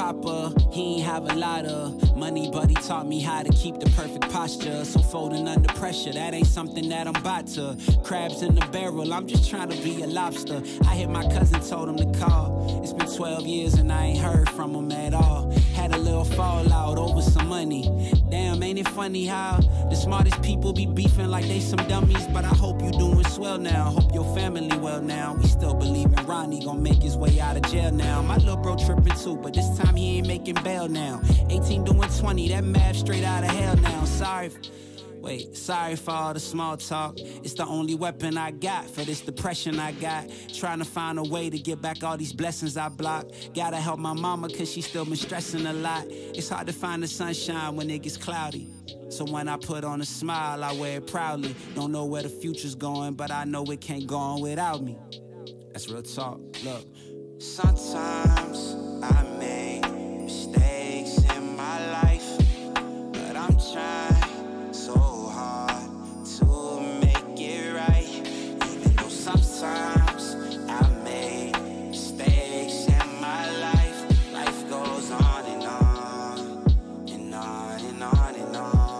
papa, he ain't have a lot of money, but he taught me how to keep the perfect posture. So folding under pressure, that ain't something that I'm about to. Crabs in the barrel, I'm just trying to be a lobster. I hit my cousin, told him to call. It's been 12 years and I ain't heard from him at all. Had a little fallout over some money. Damn, ain't it funny how the smartest people be beefing like they some dummies? But I hope you doing swell now, hope your family well now. We still believe in Ronnie gon' make his way out of jail now. My little bro tripping too, but this time he ain't making bail now. 18 doing 20, that math straight out of hell now. Sorry for all the small talk. It's the only weapon I got for this depression I got. Trying to find a way to get back all these blessings I blocked. Gotta help my mama cause she still been stressing a lot. It's hard to find the sunshine when it gets cloudy. So when I put on a smile, I wear it proudly. Don't know where the future's going, but I know it can't go on without me. That's real talk, look. Sometimes I make mistakes in my life, but I'm trying so hard to make it right. Even though sometimes I make mistakes in my life, life goes on and on and on and on and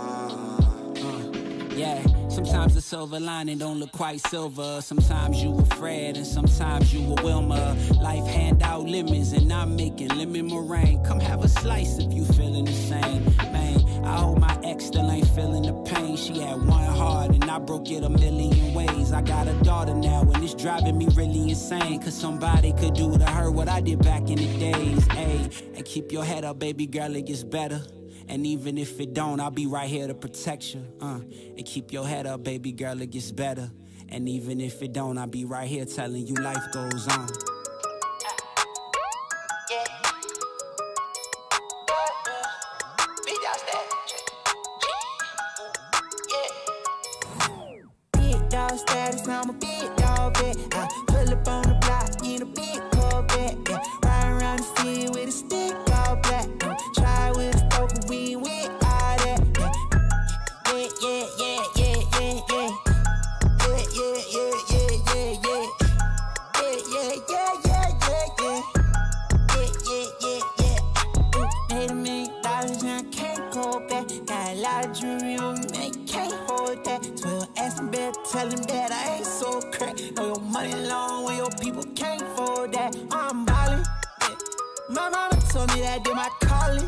on. Yeah. Sometimes the silver lining don't look quite silver. Sometimes you a Fred and sometimes you a Wilma. Life hand out lemons and I'm making lemon meringue. Come have a slice if you feeling the same. Man, I hope my ex still ain't feeling the pain. She had one heart and I broke it a million ways. I got a daughter now and it's driving me really insane. Cause somebody could do to her what I did back in the days. Ayy, and keep your head up, baby girl, it gets better. And even if it don't, I'll be right here to protect you. And keep your head up, baby girl, it gets better. And even if it don't, I'll be right here telling you life goes on. Big dog status, I'm a big dog vet. I pull up on the block in a big Corvette. Yeah. Ride around the city with a stick all black. Try with a stroke and we with all that. Yeah, yeah, yeah, yeah, yeah, yeah. Yeah, yeah, yeah, yeah, yeah, yeah. Yeah, yeah, yeah, yeah, yeah, yeah. Yeah, yeah, yeah, yeah. Made $1 million and I can't go back. Got a lot of jewelry on me, man, you can't hold that. 12 asking better, tell him that I ain't so crack. Know your money long when your people can't afford that. I'm ballin', yeah. My mama told me that I did my calling.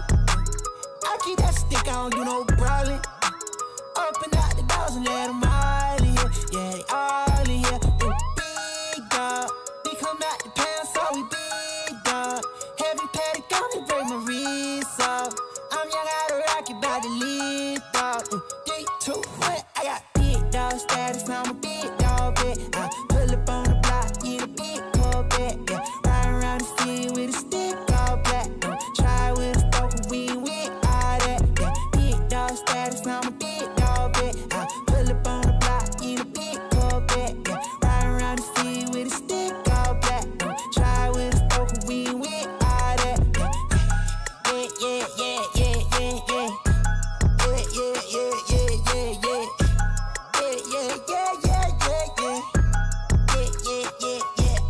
I keep that stick, I don't do no brawling. Open out the doors and let them all in here. Yeah, they all in here. Ooh, big dog. We come out the pound, so we big dog. Heavy paddock on it, break my wrist off. I'm young out of rocket, about to live, dog. 3, 2, 1, I got big dog status, I'm a big dog vet. I pull up on the block in a big Corvette. Yeah, ride around the city with a stick all black. Try with a stroke and we with all that. Yeah, big dog status, I'm a big dog vet. I pull up on the block in a big Corvette. Yeah, ride around the city with a stick all black. Try with a stroke and we with all that. Yeah, yeah, yeah, yeah, yeah, yeah. Yeah, yeah, yeah, yeah, yeah, yeah. Yeah, yeah, yeah, yeah, yeah, yeah. Yeah, yeah, yeah,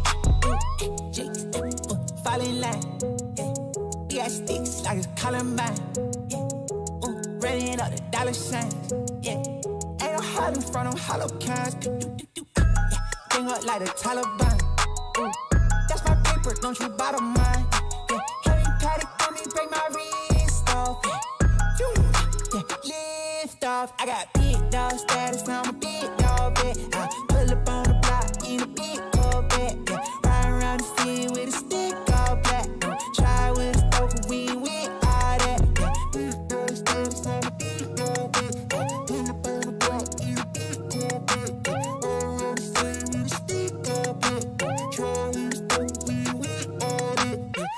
yeah. Jakes, fall in line. Yeah, we got sticks like a Columbine. Yeah, running up the dollar signs. Yeah, ain't no hiding from them hollow kinds. Yeah, bring up like the Taliban. That's my paper, don't you bottom mine. Yeah, heavy paddock on me, break my wrist off. Yeah, lift off. I got big dog status, I'm a big dog vet. I pull up on the block in a big Corvette. Yeah, ride around the city with a stick all black. Try with a stroke and we with all that. Yeah, big dog status, I'm a big dog vet. I pull up on the block in a big Corvette. Yeah, ride around the city with a stick all black. Try with a stroke and we with all that. Yeah.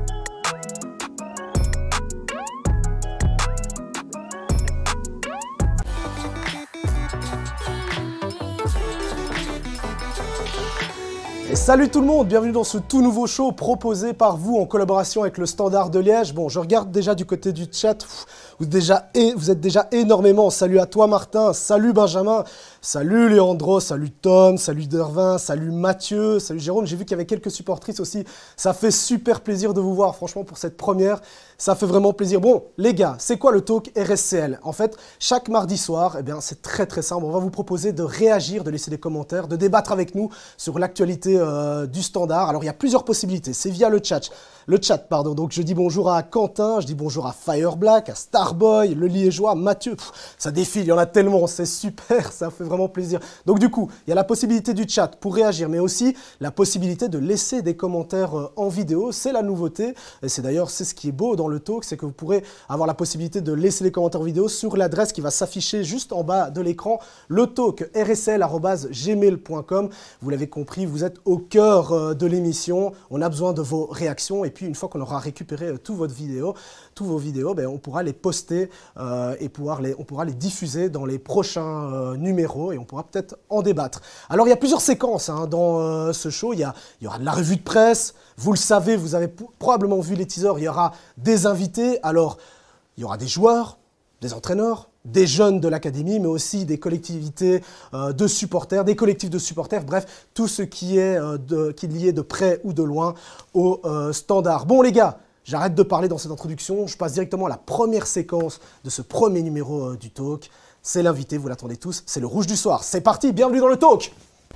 Et salut tout le monde, bienvenue dans ce tout nouveau show proposé par vous en collaboration avec le Standard de Liège. Bon, je regarde déjà du côté du chat, vous êtes déjà énormément. Salut à toi Martin, salut Benjamin, Salut Léandro, salut Tom, salut Dervin, salut Mathieu, salut Jérôme. J'ai vu qu'il y avait quelques supportrices aussi. Ça fait super plaisir de vous voir, franchement, pour cette première. Ça fait vraiment plaisir. Bon, les gars, c'est quoi le talk RSCL? En fait, chaque mardi soir, eh bien, c'est très très simple. On va vous proposer de réagir, de laisser des commentaires, de débattre avec nous sur l'actualité du Standard. Alors, il y a plusieurs possibilités. C'est via le chat. Pardon. Donc, je dis bonjour à Quentin, je dis bonjour à Fireblack, à Starboy, le Liégeois, Mathieu. Ça défile, il y en a tellement, c'est super, ça fait vraiment plaisir. Donc, du coup, il y a la possibilité du chat pour réagir, mais aussi la possibilité de laisser des commentaires en vidéo. C'est la nouveauté. Et c'est d'ailleurs, c'est ce qui est beau dans le talk, c'est que vous pourrez avoir la possibilité de laisser les commentaires vidéo sur l'adresse qui va s'afficher juste en bas de l'écran, le talk rsl@gmail.com. Vous l'avez compris, vous êtes au cœur de l'émission. On a besoin de vos réactions et puis une fois qu'on aura récupéré tous vos vidéos, ben, on pourra les poster et on pourra les diffuser dans les prochains numéros et on pourra peut-être en débattre. Alors il y a plusieurs séquences dans ce show. Il y aura de la revue de presse. Vous le savez, vous avez probablement vu les teasers. Il y aura des invités. Alors il y aura des joueurs, des entraîneurs, des jeunes de l'académie, mais aussi des collectivités de supporters, des collectifs de supporters, bref, tout ce qui est lié de près ou de loin au Standard. Bon les gars, j'arrête de parler dans cette introduction, je passe directement à la première séquence de ce premier numéro du talk. C'est l'invité, vous l'attendez tous, c'est le Rouge du Soir. C'est parti, bienvenue dans le talk.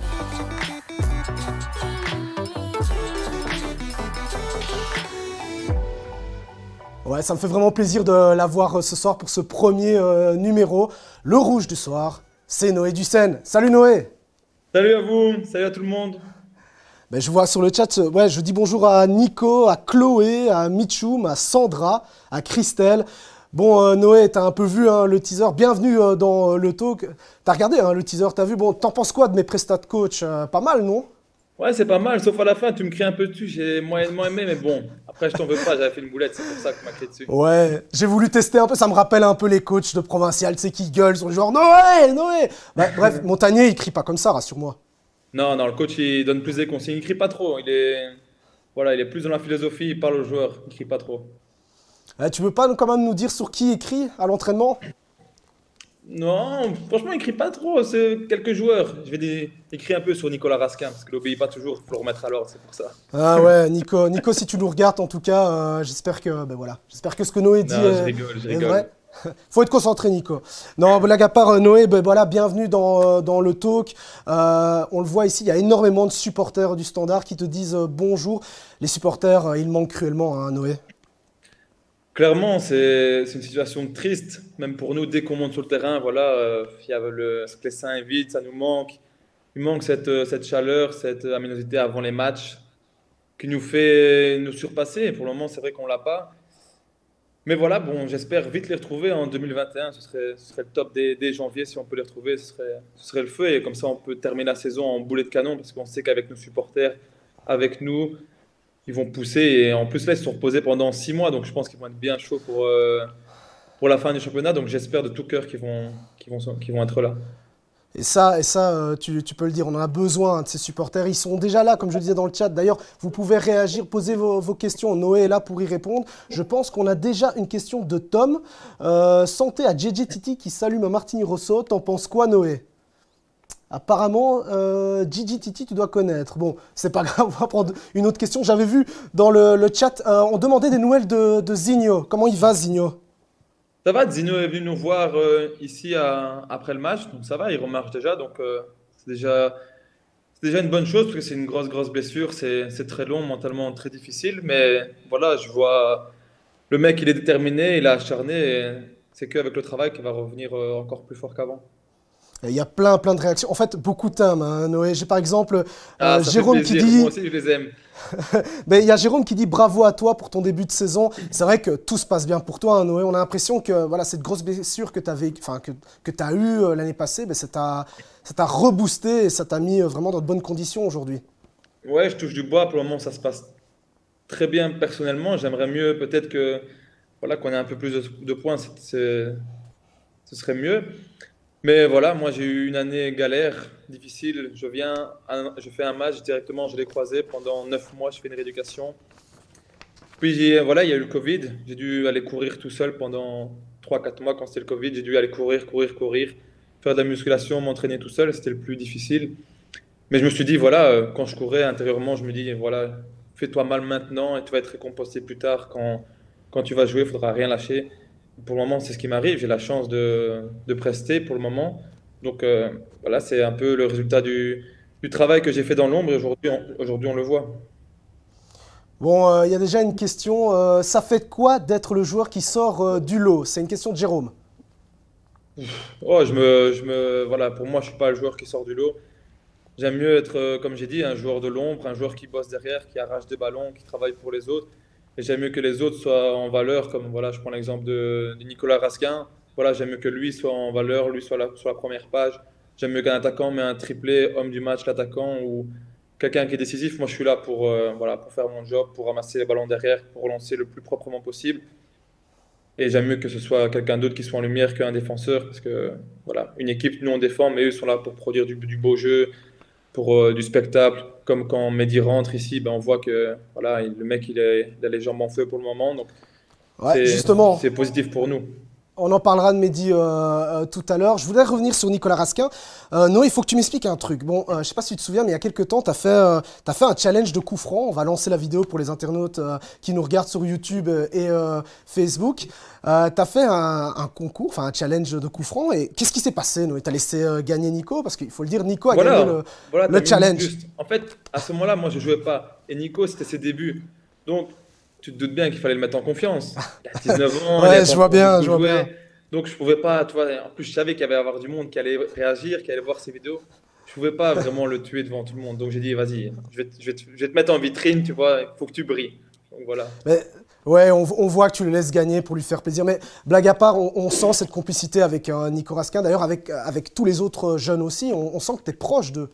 Ouais, ça me fait vraiment plaisir de l'avoir ce soir pour ce premier numéro. Le Rouge du Soir, c'est Noé Dussen. Salut Noé. Salut à vous, salut à tout le monde. Ben, je vois sur le chat, ouais, je dis bonjour à Nico, à Chloé, à Mitchoum, à Sandra, à Christelle. Bon, Noé, t'as un peu vu le teaser. Bienvenue dans le talk. T'as regardé le teaser, t'as vu. Bon, t'en penses quoi de mes prestats de coach? Pas mal, non? Ouais, c'est pas mal, sauf à la fin, tu me cries un peu dessus, j'ai moyennement aimé, mais bon, après je t'en veux pas, j'avais fait une boulette, c'est pour ça que tu m'as crié dessus. Ouais, j'ai voulu tester un peu, ça me rappelle un peu les coachs de provincial, tu sais, qui gueulent sur le genre Noé, Noé. Bah, bref, Montagnier, il crie pas comme ça, rassure-moi. Non, le coach, il donne plus des consignes, il crie pas trop, il est plus dans la philosophie, il parle aux joueurs, il crie pas trop. Tu veux pas quand même nous dire sur qui il crie à l'entraînement? Non, franchement, il crie pas trop, c'est quelques joueurs. Il crie un peu sur Nicolas Raskin, parce qu'il obéit pas toujours, il faut le remettre à l'ordre, c'est pour ça. Ah ouais, Nico, si tu nous regardes, en tout cas, j'espère que ce que Noé dit Non, je rigole. est vrai. Faut être concentré, Nico. Non, blague à part, Noé, ben voilà, bienvenue dans le talk. On le voit ici, il y a énormément de supporters du Standard qui te disent bonjour. Les supporters, ils manquent cruellement, hein, Noé. Clairement, c'est une situation triste, même pour nous, dès qu'on monte sur le terrain, voilà, il y a le Clessin est vide, ça nous manque. Il manque cette chaleur, cette aminosité avant les matchs qui nous fait nous surpasser. Et pour le moment, c'est vrai qu'on l'a pas. Mais voilà, bon, j'espère vite les retrouver en 2021. Ce serait le top dès janvier si on peut les retrouver. Ce serait le feu et comme ça, on peut terminer la saison en boulet de canon parce qu'on sait qu'avec nos supporters, avec nous, ils vont pousser et en plus là ils se sont reposés pendant 6 mois donc je pense qu'ils vont être bien chauds pour la fin du championnat donc j'espère de tout cœur qu'ils vont être là. Et ça tu peux le dire, on en a besoin de ces supporters, ils sont déjà là comme je le disais dans le chat. D'ailleurs vous pouvez réagir, poser vos questions, Noé est là pour y répondre. Je pense qu'on a déjà une question de Tom. Santé à JJ Titi qui salue Martini Rosso, t'en penses quoi Noé? Apparemment, Gigi Titi, tu dois connaître. Bon, c'est pas grave, on va prendre une autre question. J'avais vu dans le chat, on demandait des nouvelles de Zinho. Comment il va, Zinho? Ça va, Zino est venu nous voir ici après le match, donc ça va, il remarche déjà, donc c'est déjà une bonne chose parce que c'est une grosse blessure, c'est très long, mentalement très difficile, mais voilà, je vois le mec, il est déterminé, il est acharné, et c'est qu'avec le travail qu'il va revenir encore plus fort qu'avant. Il y a plein de réactions. En fait, beaucoup t'aiment, hein, Noé. J'ai par exemple Jérôme fait plaisir. qui dit... Moi aussi, je les aime. Mais il y a Jérôme qui dit bravo à toi pour ton début de saison. C'est vrai que tout se passe bien pour toi, hein, Noé. On a l'impression que voilà, cette grosse blessure que tu as eue l'année passée, ben, ça t'a reboosté et ça t'a mis vraiment dans de bonnes conditions aujourd'hui. Ouais, je touche du bois. Pour le moment, ça se passe très bien personnellement. J'aimerais mieux peut-être qu'on ait un peu plus de points. Ce serait mieux. Mais voilà, moi j'ai eu une année galère, difficile. Je fais un match directement, je l'ai croisé pendant 9 mois, je fais une rééducation. Puis voilà, il y a eu le Covid. J'ai dû aller courir tout seul pendant 3-4 mois quand c'était le Covid. J'ai dû aller courir. faire de la musculation, m'entraîner tout seul, c'était le plus difficile. Mais je me suis dit, voilà, quand je courais intérieurement, je me dis, voilà, fais-toi mal maintenant et tu vas être récompensé plus tard quand tu vas jouer, il faudra rien lâcher. Pour le moment, c'est ce qui m'arrive. J'ai la chance de prester pour le moment. Donc voilà, c'est un peu le résultat du travail que j'ai fait dans l'ombre et aujourd'hui on le voit. Bon, il y a déjà une question. Ça fait quoi d'être le joueur qui sort du lot? C'est une question de Jérôme. Oh, voilà, pour moi, je suis pas le joueur qui sort du lot. J'aime mieux être, comme j'ai dit, un joueur de l'ombre, un joueur qui bosse derrière, qui arrache des ballons, qui travaille pour les autres. Et j'aime mieux que les autres soient en valeur, comme voilà, je prends l'exemple de Nicolas Raskin. Voilà, j'aime mieux que lui soit en valeur, lui soit sur la première page. J'aime mieux qu'un attaquant met un triplé, homme du match, l'attaquant, ou quelqu'un qui est décisif. Moi, je suis là pour, voilà, pour faire mon job, pour ramasser les ballons derrière, pour relancer le plus proprement possible. Et j'aime mieux que ce soit quelqu'un d'autre qui soit en lumière qu'un défenseur, parce que voilà, une équipe, nous on défend, mais eux sont là pour produire du beau jeu, pour du spectacle. Comme quand Mehdi rentre ici, ben on voit que voilà, le mec il a les jambes en feu pour le moment, donc Ouais, justement, c'est positif pour nous. on en parlera de Mehdi tout à l'heure. Je voudrais revenir sur Nicolas Raskin. Noé, il faut que tu m'expliques un truc. Bon, je ne sais pas si tu te souviens, mais il y a quelques temps, tu as fait un challenge de coup franc. On va lancer la vidéo pour les internautes qui nous regardent sur YouTube et Facebook. Tu as fait un concours, enfin un challenge de coup franc. Et qu'est-ce qui s'est passé, Noé? Tu as laissé gagner Nico? Parce qu'il faut le dire, Nico a gagné Voilà, le t'as mis le challenge. juste. En fait, à ce moment-là, moi je jouais pas. Et Nico, c'était ses débuts. Donc, tu te doutes bien qu'il fallait le mettre en confiance. Il a 19 ans, il Ouais, n'avait je pas vois encore bien, beaucoup je vois joué. bien. Donc, je pouvais pas, tu vois, en plus, je savais qu'il y avait avoir du monde qui allait réagir, qui allait voir ces vidéos. Je pouvais pas vraiment le tuer devant tout le monde. Donc, j'ai dit, vas-y, je vais te mettre en vitrine, tu vois, il faut que tu brilles. Donc, voilà. Mais, ouais, on voit que tu le laisses gagner pour lui faire plaisir. Mais blague à part, on sent cette complicité avec Nico Raskin. D'ailleurs, avec tous les autres jeunes aussi, on sent que tu es proche d'eux.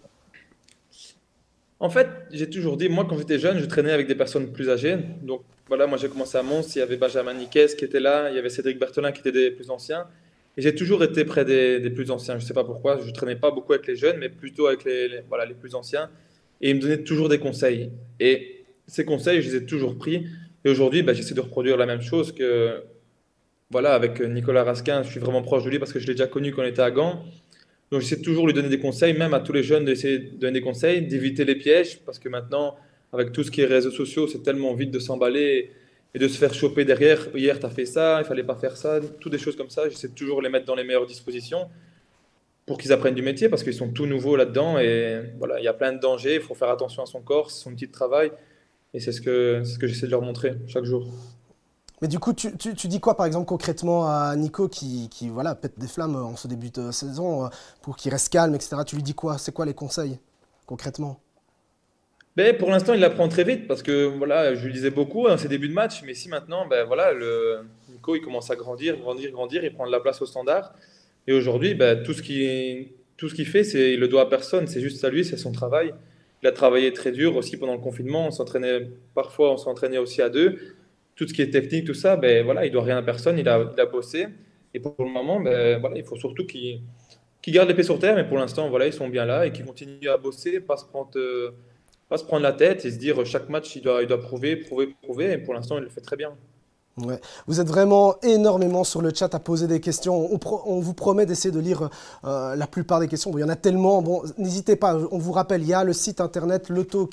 En fait, j'ai toujours dit, moi, quand j'étais jeune, je traînais avec des personnes plus âgées. Donc, voilà, moi, j'ai commencé à Mons, il y avait Benjamin Niquez qui était là, il y avait Cédric Berthelin qui était des plus anciens. Et j'ai toujours été près des plus anciens. Je ne sais pas pourquoi, je traînais pas beaucoup avec les jeunes, mais plutôt avec voilà, les plus anciens. Et ils me donnaient toujours des conseils. Et ces conseils, je les ai toujours pris. Et aujourd'hui, bah, j'essaie de reproduire la même chose que, voilà, avec Nicolas Raskin. Je suis vraiment proche de lui parce que je l'ai déjà connu quand on était à Gand. Donc j'essaie de toujours lui donner des conseils, même à tous les jeunes d'essayer de donner des conseils, d'éviter les pièges, parce que maintenant, avec tout ce qui est réseaux sociaux, c'est tellement vite de s'emballer et de se faire choper derrière. Hier, tu as fait ça, il fallait pas faire ça, toutes des choses comme ça. J'essaie de toujours les mettre dans les meilleures dispositions pour qu'ils apprennent du métier, parce qu'ils sont tout nouveaux là-dedans. Et voilà, il y a plein de dangers, il faut faire attention à son corps, c'est son petit travail. Et c'est ce que j'essaie de leur montrer chaque jour. Mais du coup, tu dis quoi, par exemple, concrètement à Nico qui voilà, pète des flammes en ce début de saison pour qu'il reste calme, etc. Tu lui dis quoi? C'est quoi les conseils, concrètement? Mais pour l'instant, il apprend très vite parce que voilà, je lui disais beaucoup dans ses débuts de match, mais si maintenant, ben voilà, Nico il commence à grandir, grandir, grandir, il prend de la place au standard. Et aujourd'hui, ben, tout ce qu'il fait, il le doit à personne, c'est juste à lui, c'est son travail. Il a travaillé très dur aussi pendant le confinement, parfois on s'entraînait aussi à deux. Tout ce qui est technique, tout ça, ben voilà, il doit rien à personne, il a bossé. Et pour le moment, ben voilà, il faut surtout qu'il garde les pieds sur terre, mais pour l'instant, voilà, ils sont bien là et qu'ils continuent à bosser, pas se prendre la tête et se dire chaque match, il doit prouver, prouver, prouver. Et pour l'instant, il le fait très bien. Ouais. Vous êtes vraiment énormément sur le chat à poser des questions. On vous promet d'essayer de lire la plupart des questions. Bon, il y en a tellement. Bon, n'hésitez pas. On vous rappelle, il y a le site internet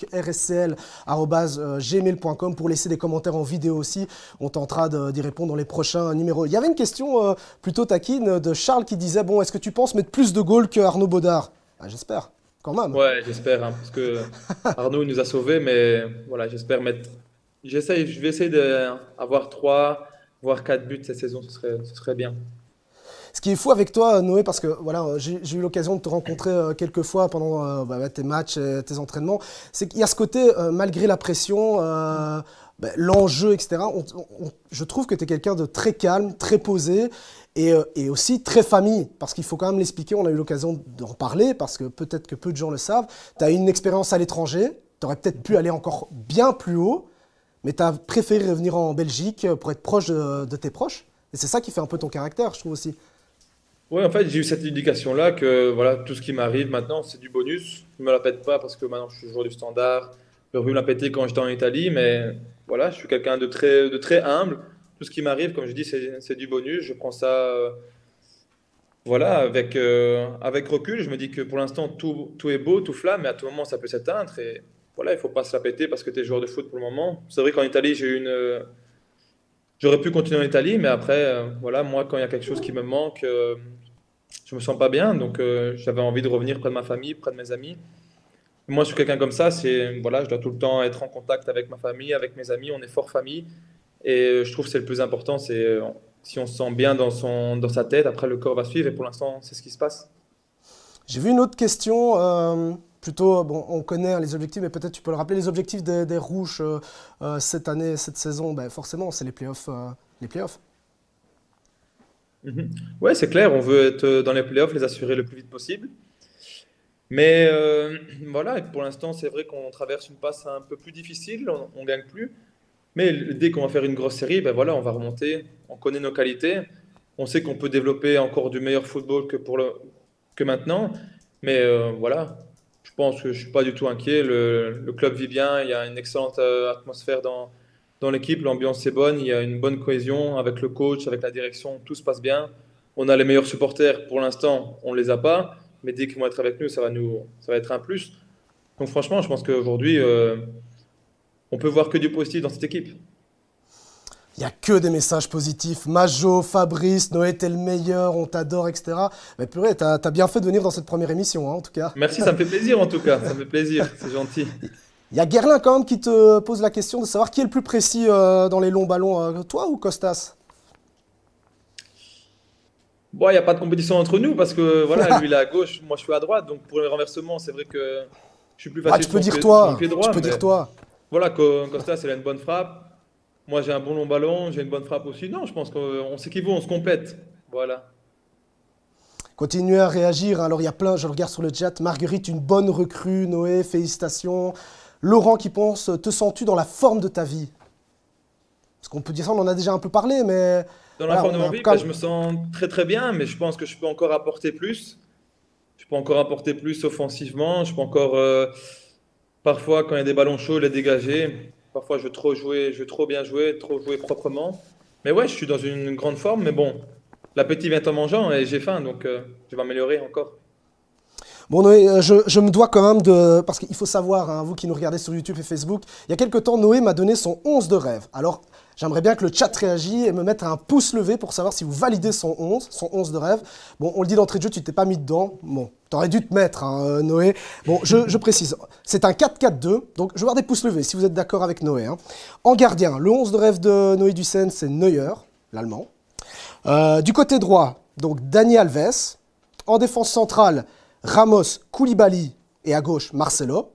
letalkrscl@gmail.com pour laisser des commentaires en vidéo aussi. On tentera d'y répondre dans les prochains numéros. Il y avait une question plutôt taquine de Charles qui disait, bon, est-ce que tu penses mettre plus de goals que Arnaud Baudard? Ah, j'espère, quand même. Ouais, j'espère, hein, parce que Arnaud il nous a sauvés, mais voilà, je vais essayer d'avoir 3 voire 4 buts cette saison, ce serait bien. Ce qui est fou avec toi, Noé, parce que voilà, j'ai eu l'occasion de te rencontrer quelques fois pendant tes matchs et tes entraînements, c'est qu'il y a ce côté, malgré la pression, l'enjeu, etc., je trouve que tu es quelqu'un de très calme, très posé et aussi très famille, parce qu'il faut quand même l'expliquer, on a eu l'occasion d'en parler, parce que peut-être que peu de gens le savent, tu as une expérience à l'étranger, tu aurais peut-être pu aller encore bien plus haut, mais tu as préféré revenir en Belgique pour être proche de tes proches. Et c'est ça qui fait un peu ton caractère, je trouve aussi. Ouais, en fait, j'ai eu cette éducation-là que voilà, tout ce qui m'arrive maintenant, c'est du bonus. Je ne me la pète pas parce que maintenant je suis joueur du standard. J'aurais pu me la péter quand j'étais en Italie, mais voilà, je suis quelqu'un de très humble. Tout ce qui m'arrive, comme je dis, c'est du bonus. Je prends ça voilà, avec recul, je me dis que pour l'instant, tout est beau, tout flamme, mais à tout moment, ça peut s'éteindre. Et voilà, il faut pas se la péter parce que tu es joueur de foot pour le moment. C'est vrai qu'en Italie, j'aurais pu continuer en Italie, mais après, voilà, moi, quand il y a quelque chose qui me manque, je me sens pas bien. Donc, j'avais envie de revenir près de ma famille, près de mes amis. Moi, je suis quelqu'un comme ça, voilà, je dois tout le temps être en contact avec ma famille, avec mes amis. On est fort famille. Et je trouve que c'est le plus important, si on se sent bien dans sa tête, après le corps va suivre. Et pour l'instant, c'est ce qui se passe. J'ai vu une autre question, plutôt, bon, on connaît hein, les objectifs, mais peut-être tu peux le rappeler, les objectifs des Rouges cette année, cette saison, ben, forcément, c'est les playoffs. Les playoffs. Mhm. Ouais, c'est clair, on veut être dans les playoffs, les assurer le plus vite possible. Mais voilà, et pour l'instant, c'est vrai qu'on traverse une passe un peu plus difficile, on gagne plus. Mais dès qu'on va faire une grosse série, ben voilà, on va remonter, on connaît nos qualités, on sait qu'on peut développer encore du meilleur football que maintenant. Mais voilà, je pense que je suis pas du tout inquiet. Le club vit bien, il y a une excellente atmosphère dans l'équipe, l'ambiance est bonne, il y a une bonne cohésion avec le coach, avec la direction, tout se passe bien. On a les meilleurs supporters pour l'instant, on les a pas, mais dès qu'ils vont être avec nous, ça va être un plus. Donc franchement, je pense qu'aujourd'hui, on peut voir que du positif dans cette équipe. Il n'y a que des messages positifs. Majo, Fabrice, Noé, t'es le meilleur, on t'adore, etc. Mais purée, t'as bien fait de venir dans cette première émission, hein, en tout cas. Merci, ça me fait plaisir en tout cas, ça me fait plaisir, c'est gentil. Il y a Guerlain quand même qui te pose la question de savoir qui est le plus précis dans les longs ballons, toi ou Costas? Bon, il n'y a pas de compétition entre nous parce que voilà, lui il est à gauche, moi je suis à droite, donc pour le renversement, c'est vrai que je suis plus Ah, facile tu peux dire sur le toi, pied tu droit, peux mais dire toi. voilà, Costas il a une bonne frappe, moi j'ai un bon long ballon, j'ai une bonne frappe aussi. Non, je pense qu'on s'équivaut, on se complète. Voilà. Continuez à réagir, hein. Alors il y a plein, je regarde sur le chat, Marguerite, une bonne recrue, Noé, félicitations. Laurent qui pense, te sens-tu dans la forme de ta vie? Parce qu'on peut dire ça, on en a déjà un peu parlé, mais Dans la voilà, forme de on a ma un peu vie, quand ben, même- je me sens très très bien, mais je pense que je peux encore apporter plus. Je peux encore apporter plus offensivement. Je peux encore, parfois, quand il y a des ballons chauds, les dégager. Parfois, je veux trop jouer, je veux trop bien jouer, trop jouer proprement. Mais ouais, je suis dans une grande forme. Mais bon, l'appétit vient en mangeant et j'ai faim, donc je vais m'améliorer encore. Bon Noé, je me dois quand même de... Parce qu'il faut savoir, hein, vous qui nous regardez sur YouTube et Facebook, il y a quelques temps, Noé m'a donné son 11 de rêve. Alors, j'aimerais bien que le chat réagisse et me mette un pouce levé pour savoir si vous validez son 11 de rêve. Bon, on le dit d'entrée de jeu, tu t'es pas mis dedans. Bon, t'aurais dû te mettre, hein, Noé. Bon, je précise, c'est un 4-4-2, donc je veux voir des pouces levés si vous êtes d'accord avec Noé. Hein. En gardien, le 11 de rêve de Noé Dussen, c'est Neuer, l'allemand. Du côté droit, donc Dani Alves. En défense centrale, Ramos, Koulibaly et à gauche, Marcelo.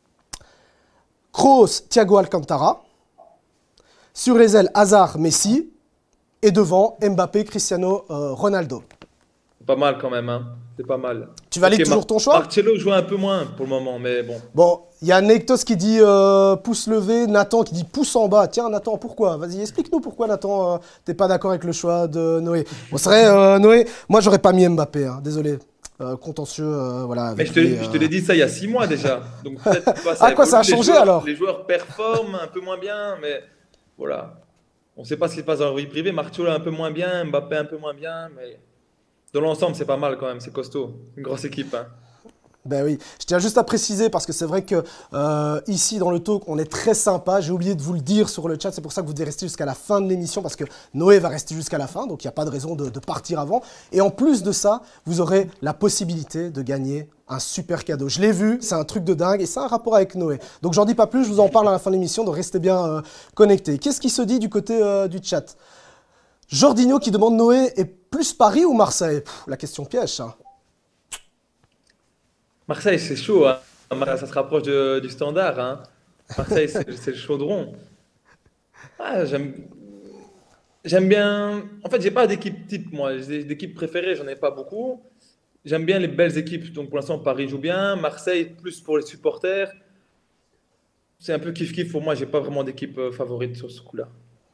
Kroos, Thiago Alcantara. Sur les ailes, Hazard, Messi. Et devant, Mbappé, Cristiano Ronaldo. C'est pas mal quand même, hein. C'est pas mal. Tu valides Ok, toujours ton choix? Marcelo joue un peu moins pour le moment, mais bon. Bon, il y a Nektos qui dit pouce levé, Nathan qui dit pouce en bas. Tiens, Nathan, pourquoi? Vas-y, explique-nous pourquoi, Nathan, t'es pas d'accord avec le choix de Noé. Bon, c'est vrai, Noé, moi, j'aurais pas mis Mbappé, hein, désolé. Contentieux, voilà. Mais avec je te l'ai dit ça il y a 6 mois déjà. Donc peut-être pas, Ah, quoi, ça a évolue, changé, alors? les joueurs performent un peu moins bien, mais voilà. On ne sait pas ce qui se passe dans leur vie privée. Martial un peu moins bien, Mbappé un peu moins bien, mais dans l'ensemble, c'est pas mal quand même. C'est costaud. Une grosse équipe, hein. Ben oui, je tiens juste à préciser parce que c'est vrai que ici dans le talk on est très sympa, j'ai oublié de vous le dire sur le chat, c'est pour ça que vous devez rester jusqu'à la fin de l'émission parce que Noé va rester jusqu'à la fin, donc il n'y a pas de raison de partir avant. Et en plus de ça, vous aurez la possibilité de gagner un super cadeau. Je l'ai vu, c'est un truc de dingue et c'est un rapport avec Noé. Donc j'en dis pas plus, je vous en parle à la fin de l'émission, donc restez bien connectés. Qu'est-ce qui se dit du côté du chat? Jordinho qui demande Noé est plus Paris ou Marseille? La question piège, ça. Marseille, c'est chaud, hein. Ça se rapproche du standard, hein. Marseille, c'est le chaudron. Ah, j'aime bien. En fait, j'ai pas d'équipe type, moi. J'ai des équipes préférées, j'en ai pas beaucoup. J'aime bien les belles équipes. Donc, pour l'instant, Paris joue bien. Marseille, plus pour les supporters. C'est un peu kiff-kiff pour moi. J'ai pas vraiment d'équipe favorite sur ce coup-là.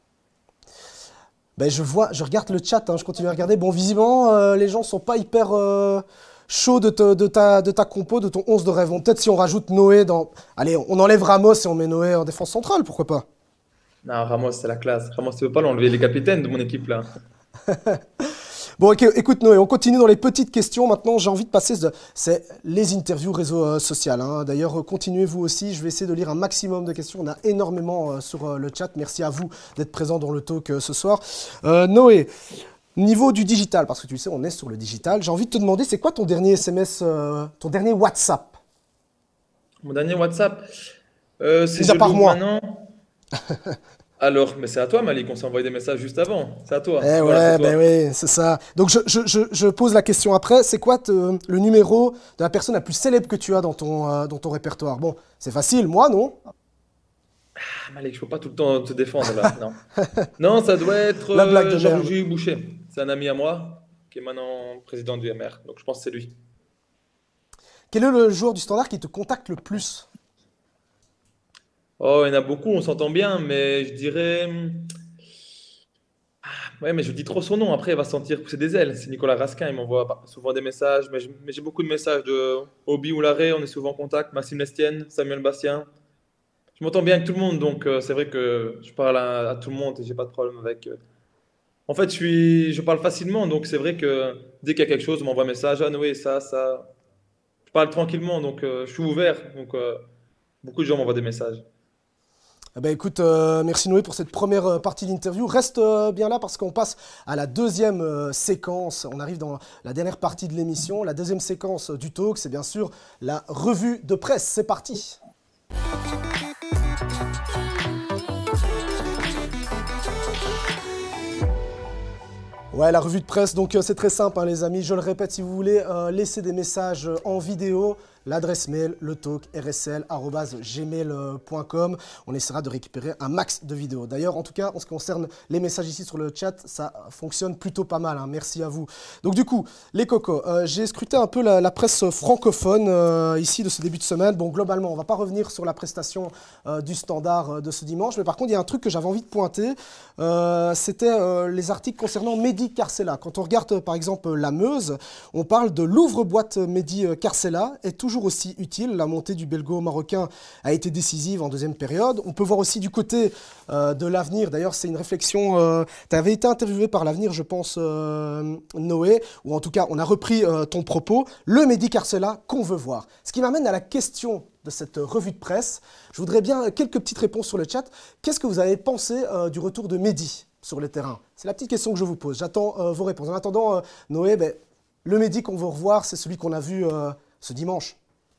Ben, je regarde le chat, hein, je continue à regarder. Bon, visiblement, les gens sont pas hyper chauds de ta compo, de ton 11 de rêve. Bon, peut-être si on rajoute Noé dans... Allez, on enlève Ramos et on met Noé en défense centrale, pourquoi pas? Non, Ramos, c'est la classe. Ramos, tu veux pas l'enlever les capitaines de mon équipe là. Bon, ok, écoute Noé, on continue dans les petites questions. Maintenant, j'ai envie de passer, c'est les interviews réseau social. Hein. D'ailleurs, continuez vous aussi. Je vais essayer de lire un maximum de questions. On a énormément sur le chat. Merci à vous d'être présents dans le talk ce soir. Noé, niveau du digital, parce que tu le sais, on est sur le digital. J'ai envie de te demander, c'est quoi ton dernier SMS, ton dernier WhatsApp? Mon dernier WhatsApp, c'est Mis à je part l'ouvre moi. maintenant. Alors, mais c'est à toi, Malik, on s'est envoyé des messages juste avant. C'est à toi. Eh Voilà, c'est ouais, toi. ben oui, c'est ça. Donc je pose la question après. C'est quoi le numéro de la personne la plus célèbre que tu as dans ton répertoire? Bon, c'est facile, moi, non? Ah, Malik, je peux pas tout le temps te défendre là. Non. Non, ça doit être La blague de merde. Jean-Louis Boucher. C'est un ami à moi qui est maintenant président du MR. Donc, je pense que c'est lui. Quel est le joueur du Standard qui te contacte le plus? Oh, il y en a beaucoup, on s'entend bien, mais je dirais. Ouais, mais je dis trop son nom, après il va se sentir pousser des ailes. C'est Nicolas Raskin, il m'envoie souvent des messages, mais j'ai beaucoup de messages de Obi ou Larrey, on est souvent en contact, Maxime Lestienne, Samuel Bastien. Je m'entends bien avec tout le monde, donc c'est vrai que je parle à tout le monde et j'ai pas de problème avec. En fait, je parle facilement, donc c'est vrai que dès qu'il y a quelque chose, on m'envoie un message, ah Noé, ça. Je parle tranquillement, donc je suis ouvert, donc beaucoup de gens m'envoient des messages. Eh ben écoute, merci Noé pour cette première partie d'interview. Reste bien là parce qu'on passe à la deuxième séquence. On arrive dans la dernière partie de l'émission. La deuxième séquence du talk, c'est bien sûr la revue de presse. C'est parti. Ouais, la revue de presse, donc c'est très simple hein, les amis. Je le répète, si vous voulez laisser des messages en vidéo, l'adresse mail, letalk@gmail.com. On essaiera de récupérer un max de vidéos. D'ailleurs, en tout cas, en ce qui concerne les messages ici sur le chat, ça fonctionne plutôt pas mal. Hein. Merci à vous. Donc du coup, les cocos, j'ai scruté un peu la presse francophone ici de ce début de semaine. Bon, globalement, on va pas revenir sur la prestation du Standard de ce dimanche, mais par contre, il y a un truc que j'avais envie de pointer. C'était les articles concernant Mehdi Carcella. Quand on regarde par exemple la Meuse, on parle de l'ouvre-boîte Mehdi Carcella est toujours aussi utile. La montée du belgo-marocain a été décisive en deuxième période. On peut voir aussi du côté de l'avenir. D'ailleurs, c'est une réflexion. Tu avais été interviewé par l'avenir, je pense, Noé, ou en tout cas, on a repris ton propos. Le Mehdi Carcella qu'on veut voir. Ce qui m'amène à la question de cette revue de presse. Je voudrais bien quelques petites réponses sur le chat. Qu'est-ce que vous avez pensé du retour de Mehdi sur le terrain? C'est la petite question que je vous pose. J'attends vos réponses. En attendant, Noé, le Mehdi qu'on veut revoir, c'est celui qu'on a vu ce dimanche.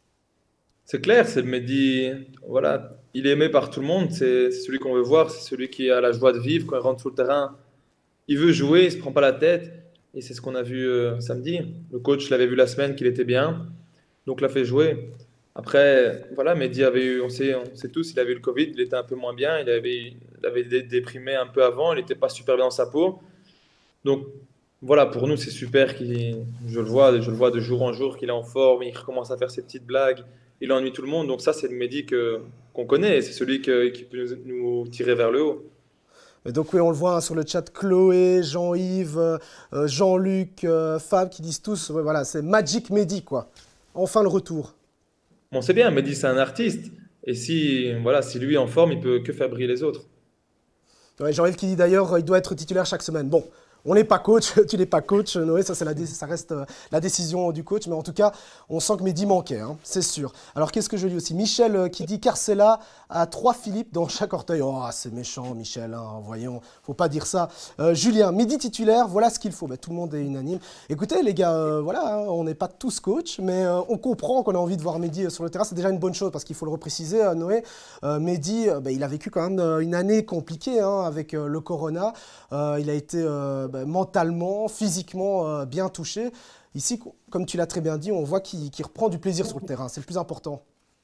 C'est clair, c'est le Mehdi, voilà, il est aimé par tout le monde, c'est celui qu'on veut voir, c'est celui qui a la joie de vivre quand il rentre sur le terrain. Il veut jouer, il se prend pas la tête, et c'est ce qu'on a vu samedi. Le coach l'avait vu la semaine qu'il était bien, donc l'a fait jouer. Après, voilà, Mehdi avait eu, on sait tous, il avait eu le Covid, il était un peu moins bien, il avait déprimé un peu avant, il n'était pas super bien dans sa peau. Donc voilà, pour nous c'est super je le vois de jour en jour qu'il est en forme, il recommence à faire ses petites blagues, il ennuie tout le monde. Donc ça c'est le Mehdi qu'on connaît, et c'est celui qui peut nous tirer vers le haut. Et donc oui, on le voit hein, sur le chat, Chloé, Jean-Yves, Jean-Luc, Fab qui disent tous, ouais, voilà, c'est Magic Mehdi quoi. Enfin le retour. Bon, c'est bien, Mehdi c'est un artiste, et si lui est en forme, il peut que faire briller les autres. Ouais, Jean-Yves qui dit d'ailleurs, il doit être titulaire chaque semaine. Bon, on n'est pas coach, tu n'es pas coach, Noé, ça reste la décision du coach, mais en tout cas, on sent que Mehdi manquait, hein, c'est sûr. Alors qu'est-ce que je lis aussi? Michel qui dit Carcella a 3 Philippe dans chaque orteil. Oh, c'est méchant, Michel, hein, voyons, faut pas dire ça. Julien, Mehdi titulaire, voilà ce qu'il faut. Tout le monde est unanime. Écoutez, les gars, voilà, hein, on n'est pas tous coach, mais on comprend qu'on a envie de voir Mehdi sur le terrain. C'est déjà une bonne chose parce qu'il faut le repréciser, Noé. Mehdi, il a vécu quand même une année compliquée hein, avec le corona. Il a été mentalement, physiquement bien touché. Ici, comme tu l'as très bien dit, on voit qu'il reprend du plaisir sur le terrain. C'est le plus important.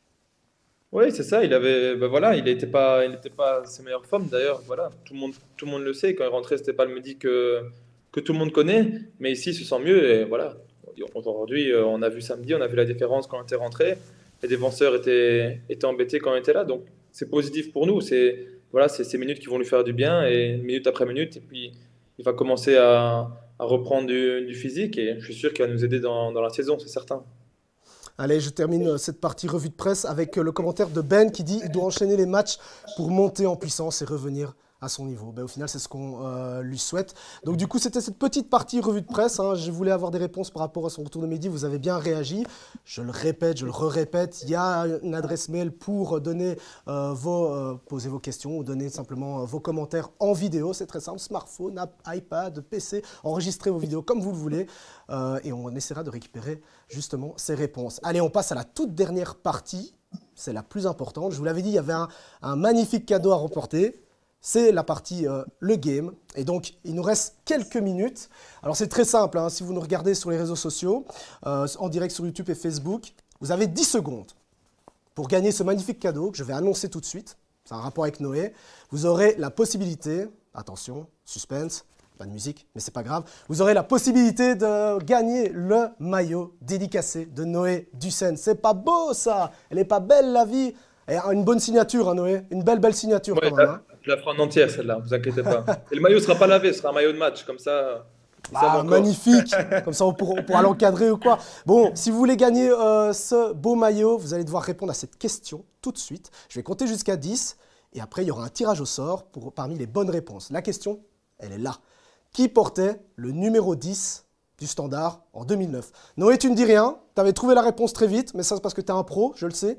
Oui, c'est ça, il n'était pas à ses meilleures formes d'ailleurs. Voilà, tout le monde le sait. Quand il rentrait, c'était pas le Mehdi que tout le monde connaît, mais ici, il se sent mieux. Et voilà, aujourd'hui, on a vu samedi, on a vu la différence quand on était rentré. Les défenseurs étaient embêtés quand on était là, donc c'est positif pour nous. Voilà, c'est ces minutes qui vont lui faire du bien, et minute après minute, et puis il va commencer à reprendre du physique, et je suis sûr qu'il va nous aider dans la saison, c'est certain. Allez, je termine cette partie revue de presse avec le commentaire de Ben qui dit « Il doit enchaîner les matchs pour monter en puissance et revenir à son niveau. Ben, au final, c'est ce qu'on lui souhaite. Donc du coup, c'était cette petite partie revue de presse. Hein. Je voulais avoir des réponses par rapport à son retour de midi. Vous avez bien réagi. Je le répète, je le répète. Il y a une adresse mail pour donner poser vos questions ou donner simplement vos commentaires en vidéo. C'est très simple. Smartphone, iPad, PC. Enregistrez vos vidéos comme vous le voulez. Et on essaiera de récupérer justement ces réponses. Allez, on passe à la toute dernière partie. C'est la plus importante. Je vous l'avais dit, il y avait un magnifique cadeau à remporter. C'est la partie le game. Et donc, il nous reste quelques minutes. Alors, c'est très simple. Hein, si vous nous regardez sur les réseaux sociaux, en direct sur YouTube et Facebook, vous avez 10 secondes pour gagner ce magnifique cadeau que je vais annoncer tout de suite. C'est un rapport avec Noé. Vous aurez la possibilité, attention, suspense, pas de musique, mais c'est pas grave, vous aurez la possibilité de gagner le maillot dédicacé de Noé Dussen. C'est pas beau ça? Elle est pas belle la vie? Et une bonne signature, hein, Noé. Une belle signature Ouais, quand même. Hein. je la ferai en entière celle-là, ne vous inquiétez pas. Et le maillot ne sera pas lavé, ce sera un maillot de match, comme ça. Ah, magnifique. Comme ça, on pourra l'encadrer ou quoi. Bon, si vous voulez gagner ce beau maillot, vous allez devoir répondre à cette question tout de suite. Je vais compter jusqu'à 10 et après, il y aura un tirage au sort parmi les bonnes réponses. La question, elle est là. Qui portait le numéro 10 du Standard en 2009? Noé, tu ne dis rien. Tu avais trouvé la réponse très vite, mais ça, c'est parce que tu es un pro, je le sais.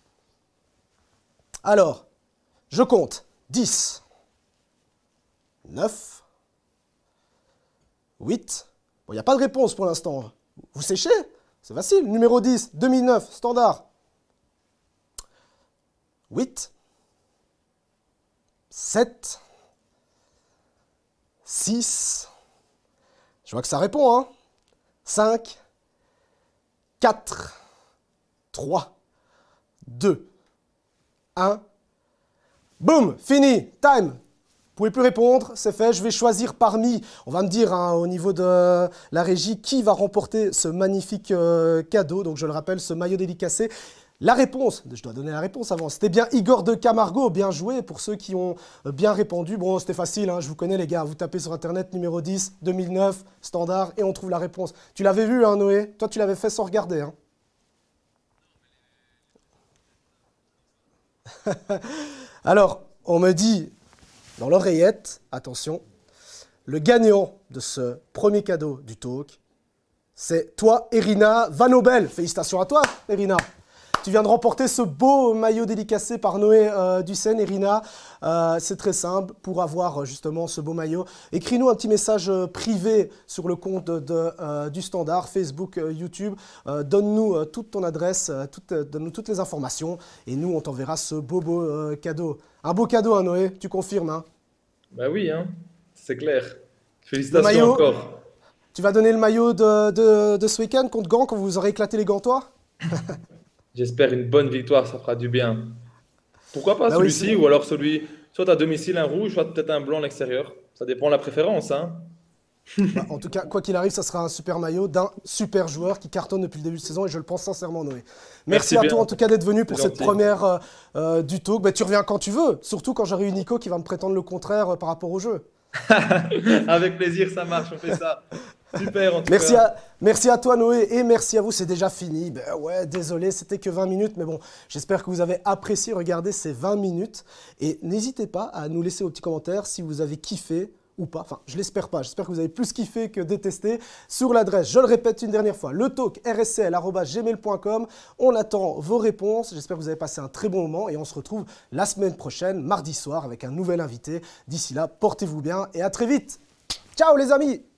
Alors, je compte 10, 9, 8. Bon, il n'y a pas de réponse pour l'instant. Vous séchez? C'est facile. Numéro 10, 2009, Standard. 8, 7, 6. Je vois que ça répond, hein. 5, 4, 3, 2, 1. Boum, fini, time. Vous pouvez plus répondre, c'est fait. Je vais choisir parmi, on va me dire hein, au niveau de la régie, qui va remporter ce magnifique cadeau. Donc je le rappelle, ce maillot dédicacé. La réponse, je dois donner la réponse avant, c'était bien Igor de Camargo, bien joué pour ceux qui ont bien répondu. Bon, c'était facile, hein, je vous connais les gars, vous tapez sur internet numéro 10, 2009, Standard, et on trouve la réponse. Tu l'avais vu, hein, Noé? Toi, tu l'avais fait sans regarder. Hein. Alors, on me dit dans l'oreillette, attention, le gagnant de ce premier cadeau du talk, c'est toi, Irina Vanobel. Félicitations à toi, Irina. Tu viens de remporter ce beau maillot dédicacé par Noé Dussen, Irina. C'est très simple, pour avoir justement ce beau maillot. Écris-nous un petit message privé sur le compte du Standard, Facebook, YouTube. Donne-nous toute ton adresse, donne-nous toutes les informations et nous, on t'enverra ce beau cadeau. Un beau cadeau, hein, Noé, tu confirmes, hein? Bah oui, hein, c'est clair. Félicitations encore. Tu vas donner le maillot de ce week-end contre Gand quand vous aurez éclaté les Gantois? J'espère une bonne victoire, ça fera du bien. Pourquoi pas bah celui-ci oui, ou alors celui, soit à domicile un rouge, soit peut-être un blanc à l'extérieur. Ça dépend de la préférence. Hein. Bah, en tout cas, quoi qu'il arrive, ça sera un super maillot d'un super joueur qui cartonne depuis le début de saison et je le pense sincèrement, Noé. Merci à bien. toi en tout cas d'être venu pour C'est cette gentil. première du talk. Bah, tu reviens quand tu veux, surtout quand j'aurai eu Nico qui va me prétendre le contraire par rapport au jeu. Avec plaisir, ça marche, on fait ça. Super en tout cas. Merci à toi Noé et merci à vous, c'est déjà fini. Ben ouais, désolé, c'était que 20 minutes, mais bon, j'espère que vous avez apprécié regarder ces 20 minutes. Et n'hésitez pas à nous laisser vos petits commentaires si vous avez kiffé ou pas. Enfin, je l'espère pas, j'espère que vous avez plus kiffé que détesté. Sur l'adresse, je le répète une dernière fois, letalk@rscl.gmail.com. On attend vos réponses, j'espère que vous avez passé un très bon moment et on se retrouve la semaine prochaine, mardi soir, avec un nouvel invité. D'ici là, portez-vous bien et à très vite. Ciao les amis!